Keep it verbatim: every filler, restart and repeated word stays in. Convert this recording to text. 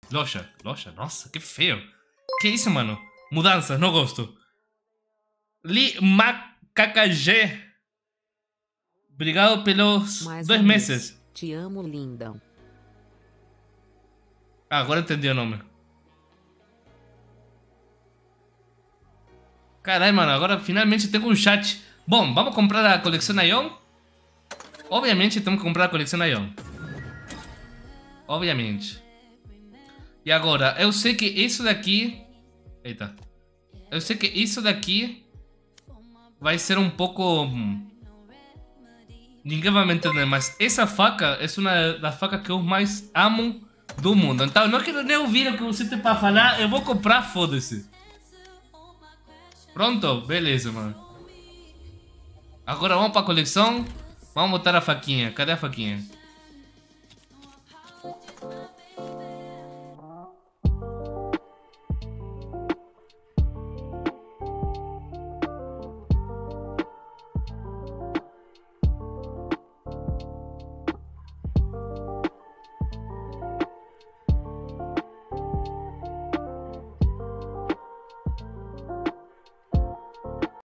Loja, loja. Nossa, que feio. Que isso, mano? Mudanças, não gosto. Li Macacagé. Obrigado pelos Mais dois um mês. meses. Te amo, linda. Ah, agora entendi o nome. Caralho, mano, agora finalmente tenho um chat. Bom, vamos comprar a coleção Ion? Obviamente temos que comprar a coleção Ion. Obviamente. E agora, eu sei que isso daqui... Eita. Eu sei que isso daqui vai ser um pouco... Ninguém vai me entender, mas essa faca é uma das facas que eu mais amo do mundo. Então eu não quero nem ouvir o que você tem pra falar, eu vou comprar, foda-se. Pronto? Beleza, mano. Agora vamos pra coleção. Vamos botar a faquinha. Cadê a faquinha?